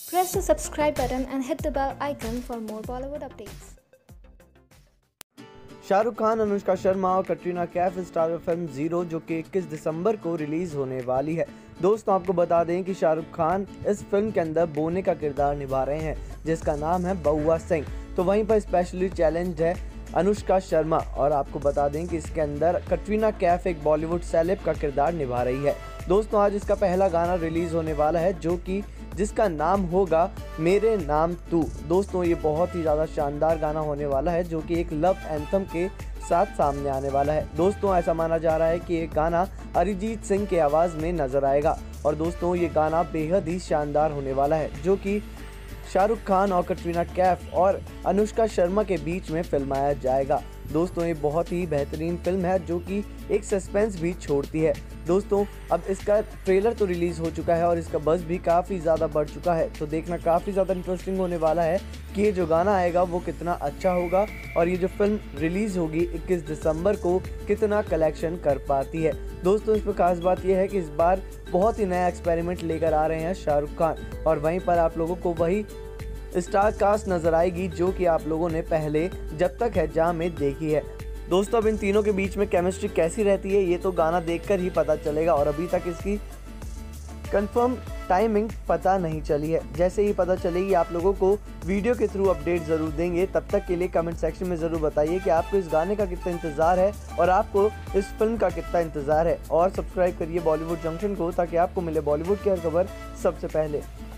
Press the subscribe button and hit the bell icon for more Bollywood updates. Shahrukh Khan, Anushka Sharma और Katrina Kaif star film zero जो कि 21 दिसंबर को release होने वाली है। दोस्तों आपको बता दें कि शाहरुख खान इस फिल्म के अंदर बोने का किरदार निभा रहे हैं जिसका नाम है बउआ सिंह। तो वहीं पर स्पेशली चैलेंज है अनुष्का शर्मा और आपको बता दें कि इसके अंदर कटरीना कैफ एक बॉलीवुड सेलेब का किरदार निभा रही है। दोस्तों आज इसका पहला गाना रिलीज होने वाला है जो कि जिसका नाम होगा मेरे नाम तू। दोस्तों ये बहुत ही ज़्यादा शानदार गाना होने वाला है जो कि एक लव एंथम के साथ सामने आने वाला है। दोस्तों ऐसा माना जा रहा है कि ये गाना अरिजीत सिंह के आवाज़ में नजर आएगा और दोस्तों ये गाना बेहद ही शानदार होने वाला है जो कि शाहरुख खान और कटरीना कैफ और अनुष्का शर्मा के बीच में फिल्माया जाएगा। दोस्तों ये बहुत ही बेहतरीन फिल्म है जो कि एक सस्पेंस भी छोड़ती है। दोस्तों अब इसका ट्रेलर तो रिलीज़ हो चुका है और इसका बज़ भी काफ़ी ज़्यादा बढ़ चुका है, तो देखना काफ़ी ज़्यादा इंटरेस्टिंग होने वाला है कि ये जो गाना आएगा वो कितना अच्छा होगा और ये जो फिल्म रिलीज़ होगी 21 दिसंबर को कितना कलेक्शन कर पाती है। दोस्तों इस पर खास बात यह है कि इस बार बहुत ही नया एक्सपेरिमेंट लेकर आ रहे हैं शाहरुख खान और वहीं पर आप लोगों को वही स्टार कास्ट नजर आएगी जो कि आप लोगों ने पहले जब तक है जहां में देखी है। दोस्तों अब इन तीनों के बीच में केमिस्ट्री कैसी रहती है ये तो गाना देखकर ही पता चलेगा और अभी तक इसकी कंफर्म टाइमिंग पता नहीं चली है। जैसे ही पता चलेगी आप लोगों को वीडियो के थ्रू अपडेट ज़रूर देंगे। तब तक के लिए कमेंट सेक्शन में ज़रूर बताइए कि आपको इस गाने का कितना इंतज़ार है और आपको इस फिल्म का कितना इंतज़ार है और सब्सक्राइब करिए बॉलीवुड जंक्शन को ताकि आपको मिले बॉलीवुड की हर खबर सबसे पहले।